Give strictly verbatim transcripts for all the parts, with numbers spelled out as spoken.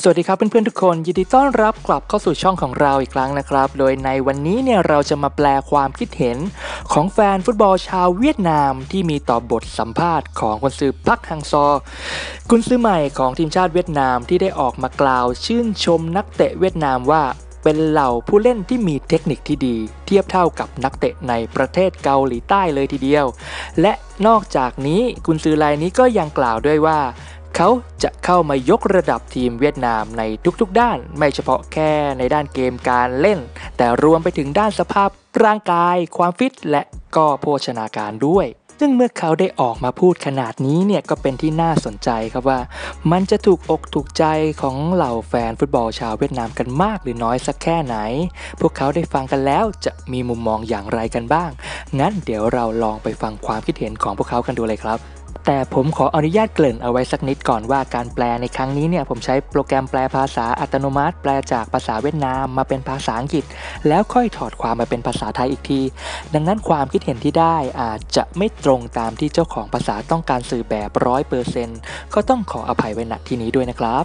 สวัสดีครับเพื่อนๆทุกคนยินดีต้อนรับกลับเข้าสู่ช่องของเราอีกครั้งนะครับโดยในวันนี้เนี่ยเราจะมาแปลความคิดเห็นของแฟนฟุตบอลชาวเวียดนามที่มีต่อบทสัมภาษณ์ของกุนซือพักฮังซอกุนซือใหม่ของทีมชาติเวียดนามที่ได้ออกมากล่าวชื่นชมนักเตะเวียดนามว่าเป็นเหล่าผู้เล่นที่มีเทคนิคที่ดีเทียบเท่ากับนักเตะในประเทศเกาหลีใต้เลยทีเดียวและนอกจากนี้กุนซือรายนี้ก็ยังกล่าวด้วยว่าเขาจะเข้ามายกระดับทีมเวียดนามในทุกๆด้านไม่เฉพาะแค่ในด้านเกมการเล่นแต่รวมไปถึงด้านสภาพร่างกายความฟิตและก็โภชนาการด้วยซึ่งเมื่อเขาได้ออกมาพูดขนาดนี้เนี่ยก็เป็นที่น่าสนใจครับว่ามันจะถูกอกถูกใจของเหล่าแฟนฟุตบอลชาวเวียดนามกันมากหรือน้อยสักแค่ไหนพวกเขาได้ฟังกันแล้วจะมีมุมมองอย่างไรกันบ้างงั้นเดี๋ยวเราลองไปฟังความคิดเห็นของพวกเขากันดูเลยครับแต่ผมขออนุญาตเกริ่นเอาไว้สักนิดก่อนว่าการแปลในครั้งนี้เนี่ยผมใช้โปรแกรมแปลภาษาอัตโนมัติแปลจากภาษาเวียดนามมาเป็นภาษาอังกฤษแล้วค่อยถอดความมาเป็นภาษาไทยอีกทีดังนั้นความคิดเห็นที่ได้อาจจะไม่ตรงตามที่เจ้าของภาษาต้องการสื่อแบบ ร้อยเปอร์เซ็นต์ ก็ต้องขออภัยไว้ณที่นี้ด้วยนะครับ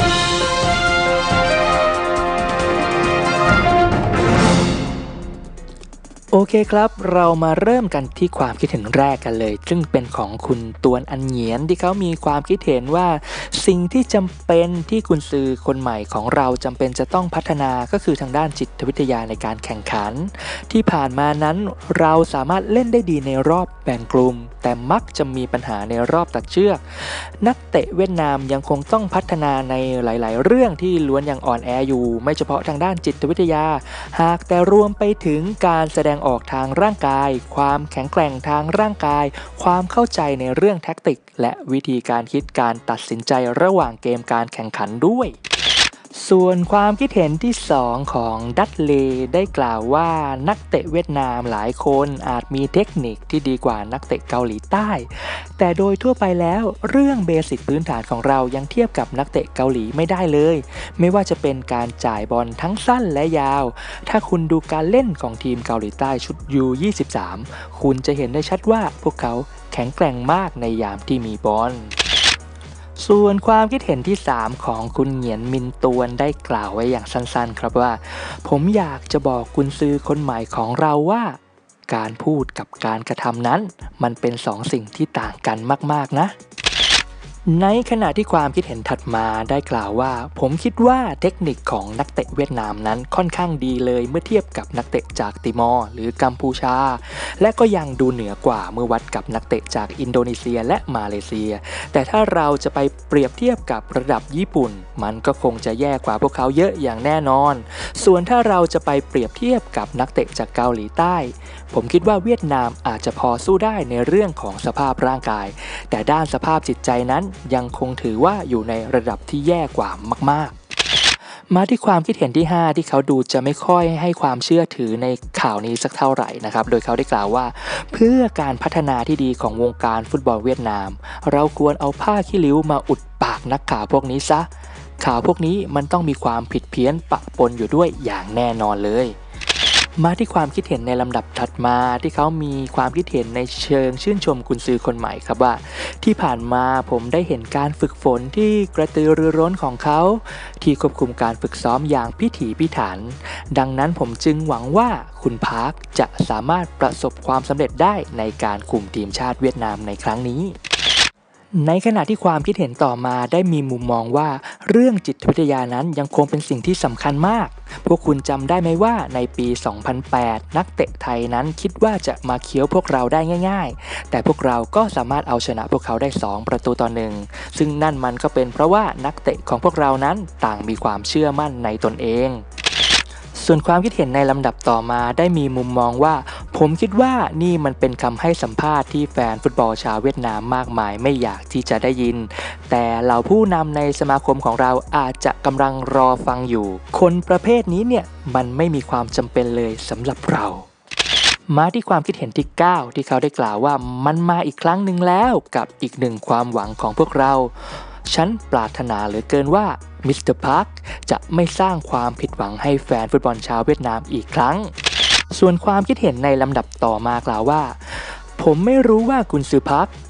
โอเคครับเรามาเริ่มกันที่ความคิดเห็นแรกกันเลยซึ่งเป็นของคุณตวนอันเหงียนที่เขามีความคิดเห็นว่าสิ่งที่จำเป็นที่กุนซือคนใหม่ของเราจำเป็นจะต้องพัฒนาก็คือทางด้านจิตวิทยาในการแข่งขันที่ผ่านมานั้นเราสามารถเล่นได้ดีในรอบแบ่งกลุ่มแต่มักจะมีปัญหาในรอบตัดเชือกนักเตะเวียดนามยังคงต้องพัฒนาในหลายๆเรื่องที่ล้วนยังอ่อนแออยู่ไม่เฉพาะทางด้านจิตวิทยาหากแต่รวมไปถึงการแสดงออกทางร่างกายความแข็งแกร่งทางร่างกายความเข้าใจในเรื่องแท็กติกและวิธีการคิดการตัดสินใจระหว่างเกมการแข่งขันด้วยส่วนความคิดเห็นที่สองของดัตเลได้กล่าวว่านักเตะเวียดนามหลายคนอาจมีเทคนิคที่ดีกว่านักเตะเกาหลีใต้แต่โดยทั่วไปแล้วเรื่องเบสิกพื้นฐานของเรายังเทียบกับนักเตะเกาหลีไม่ได้เลยไม่ว่าจะเป็นการจ่ายบอลทั้งสั้นและยาวถ้าคุณดูการเล่นของทีมเกาหลีใต้ชุด ยู ยี่สิบสาม คุณจะเห็นได้ชัดว่าพวกเขาแข็งแกร่งมากในยามที่มีบอลส่วนความคิดเห็นที่สามของคุณเหงียนมินตวนได้กล่าวไว้อย่างสั้นๆครับว่าผมอยากจะบอกกุนซือคนใหม่ของเราว่าการพูดกับการกระทำนั้นมันเป็นสองสิ่งที่ต่างกันมากๆนะในขณะที่ความคิดเห็นถัดมาได้กล่าวว่าผมคิดว่าเทคนิคของนักเตะเวียดนามนั้นค่อนข้างดีเลยเมื่อเทียบกับนักเตะจากติมอร์หรือกัมพูชาและก็ยังดูเหนือกว่าเมื่อวัดกับนักเตะจากอินโดนีเซียและมาเลเซียแต่ถ้าเราจะไปเปรียบเทียบกับระดับญี่ปุ่นมันก็คงจะแย่กว่าพวกเขาเยอะอย่างแน่นอนส่วนถ้าเราจะไปเปรียบเทียบกับนักเตะจากเกาหลีใต้ผมคิดว่าเวียดนามอาจจะพอสู้ได้ในเรื่องของสภาพร่างกายแต่ด้านสภาพจิตใจนั้นยังคงถือว่าอยู่ในระดับที่แย่กว่ามากๆมาที่ความคิดเห็นที่ห้าที่เขาดูจะไม่ค่อยให้ความเชื่อถือในข่าวนี้สักเท่าไหร่นะครับโดยเขาได้กล่าวว่าเพื่อการพัฒนาที่ดีของวงการฟุตบอลเวียดนามเราควรเอาผ้าขี้ริ้วมาอุดปากนักข่าวพวกนี้ซะข่าวพวกนี้มันต้องมีความผิดเพี้ยนปะปนอยู่ด้วยอย่างแน่นอนเลยมาที่ความคิดเห็นในลำดับถัดมาที่เขามีความคิดเห็นในเชิงชื่นชมกุนซือคนใหม่ครับว่าที่ผ่านมาผมได้เห็นการฝึกฝนที่กระตือรือร้นของเขาที่ควบคุมการฝึกซ้อมอย่างพิถีพิถันดังนั้นผมจึงหวังว่าคุณพาร์คจะสามารถประสบความสำเร็จได้ในการคุมทีมชาติเวียดนามในครั้งนี้ในขณะที่ความคิดเห็นต่อมาได้มีมุมมองว่าเรื่องจิตวิทยานั้นยังคงเป็นสิ่งที่สำคัญมากพวกคุณจำได้ไหมว่าในปี สองพันแปด นักเตะไทยนั้นคิดว่าจะมาเคี้ยวพวกเราได้ง่ายๆแต่พวกเราก็สามารถเอาชนะพวกเขาได้สองประตูต่อหนึ่งซึ่งนั่นมันก็เป็นเพราะว่านักเตะของพวกเรานั้นต่างมีความเชื่อมั่นในตนเองส่วนความคิดเห็นในลำดับต่อมาได้มีมุมมองว่าผมคิดว่านี่มันเป็นคำให้สัมภาษณ์ที่แฟนฟุตบอลชาวเวียดนามมากมายไม่อยากที่จะได้ยินแต่เหล่าผู้นำในสมาคมของเราอาจจะกำลังรอฟังอยู่คนประเภทนี้เนี่ยมันไม่มีความจำเป็นเลยสำหรับเรามาที่ความคิดเห็นที่เก้าที่เขาได้กล่าวว่ามันมาอีกครั้งหนึ่งแล้วกับอีกหนึ่งความหวังของพวกเราฉันปรารถนาเหลือเกินว่ามิสเตอร์พาร์คจะไม่สร้างความผิดหวังให้แฟนฟุตบอลชาวเวียดนามอีกครั้งส่วนความคิดเห็นในลำดับต่อมากล่าวว่าผมไม่รู้ว่ากุนซือพาร์ค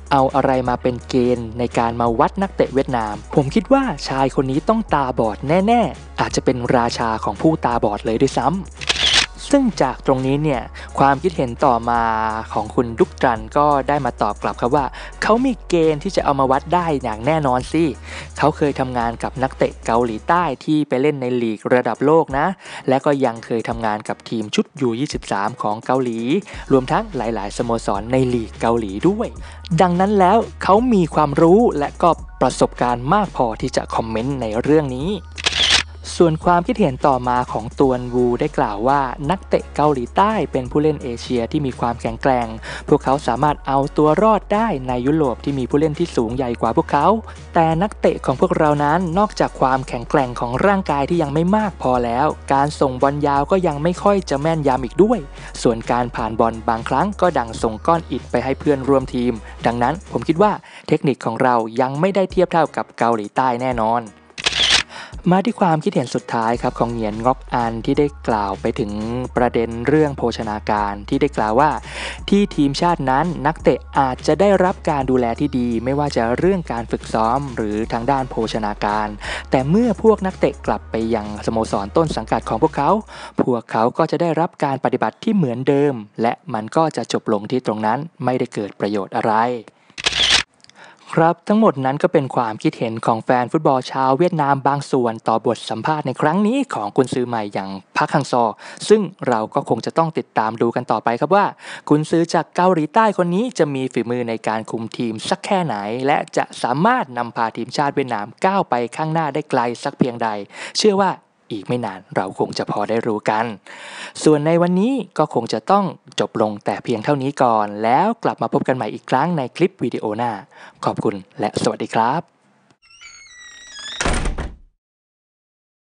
เอาอะไรมาเป็นเกณฑ์ในการมาวัดนักเตะเวียดนามผมคิดว่าชายคนนี้ต้องตาบอดแน่ๆอาจจะเป็นราชาของผู้ตาบอดเลยด้วยซ้ำซึ่งจากตรงนี้เนี่ยความคิดเห็นต่อมาของคุณดุกจันก็ได้มาตอบกลับครับว่าเขามีเกณฑ์ที่จะเอามาวัดได้อย่างแน่นอนสิเขาเคยทำงานกับนักเตะเกาหลีใต้ที่ไปเล่นในลีกระดับโลกนะและก็ยังเคยทำงานกับทีมชุด ยู ยี่สิบสาม ของเกาหลีรวมทั้งหลายๆสโมสรในลีกเกาหลีด้วยดังนั้นแล้วเขามีความรู้และก็ประสบการณ์มากพอที่จะคอมเมนต์ในเรื่องนี้ส่วนความคิดเห็นต่อมาของตวนวูได้กล่าวว่านักเตะเกาหลีใต้เป็นผู้เล่นเอเชียที่มีความแข็งแกร่งพวกเขาสามารถเอาตัวรอดได้ในยุโรปที่มีผู้เล่นที่สูงใหญ่กว่าพวกเขาแต่นักเตะของพวกเรานั้นนอกจากความแข็งแกร่งของร่างกายที่ยังไม่มากพอแล้วการส่งบอลยาวก็ยังไม่ค่อยจะแม่นยำอีกด้วยส่วนการผ่านบอลบางครั้งก็ดังส่งก้อนอิฐไปให้เพื่อนร่วมทีมดังนั้นผมคิดว่าเทคนิคของเรายังไม่ได้เทียบเท่ากับเกาหลีใต้แน่นอนมาที่ความคิดเห็นสุดท้ายครับของเหงียนงอกอันที่ได้กล่าวไปถึงประเด็นเรื่องโภชนาการที่ได้กล่าวว่าที่ทีมชาตินั้นนักเตะอาจจะได้รับการดูแลที่ดีไม่ว่าจะเรื่องการฝึกซ้อมหรือทางด้านโภชนาการแต่เมื่อพวกนักเตะกลับไปยังสโมสรต้นสังกัดของพวกเขาพวกเขาก็จะได้รับการปฏิบัติที่เหมือนเดิมและมันก็จะจบลงที่ตรงนั้นไม่ได้เกิดประโยชน์อะไรครับทั้งหมดนั้นก็เป็นความคิดเห็นของแฟนฟุตบอลชาวเวียดนามบางส่วนต่อบทสัมภาษณ์ในครั้งนี้ของกุนซือใหม่อย่างพักฮังซอซึ่งเราก็คงจะต้องติดตามดูกันต่อไปครับว่ากุนซือจากเกาหลีใต้คนนี้จะมีฝีมือในการคุมทีมสักแค่ไหนและจะสามารถนำพาทีมชาติเวียดนามก้าวไปข้างหน้าได้ไกลสักเพียงใดเชื่อว่าอีกไม่นานเราคงจะพอได้รู้กันส่วนในวันนี้ก็คงจะต้องจบลงแต่เพียงเท่านี้ก่อนแล้วกลับมาพบกันใหม่อีกครั้งในคลิปวิดีโอหน้าขอบคุณและสวัสดีครับ